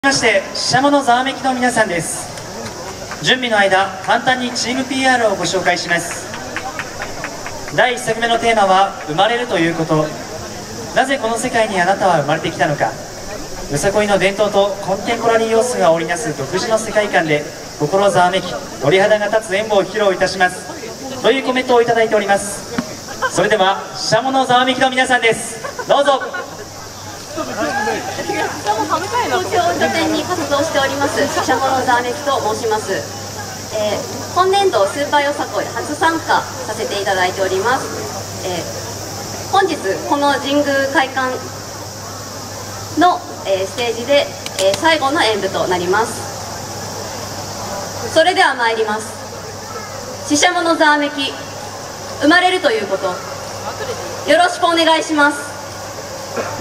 ましてししゃものざわめきの皆さんです。準備の間、簡単にチーム PR をご紹介します。第1作目のテーマは生まれるということ。なぜこの世界にあなたは生まれてきたのか。よさこいの伝統とコンテンポラリー要素が織りなす独自の世界観で心ざわめき、鳥肌が立つ演舞を披露いたしますというコメントをいただいております。それではししゃものざわめきの皆さんです。どうぞ。 東京を拠点に活動しておりますししゃものざわめきと申します。今年度スーパーよさこい初参加させていただいております。本日この神宮会館の、ステージで、最後の演舞となります。それでは参ります。ししゃものざわめき、生まれるということ、よろしくお願いします。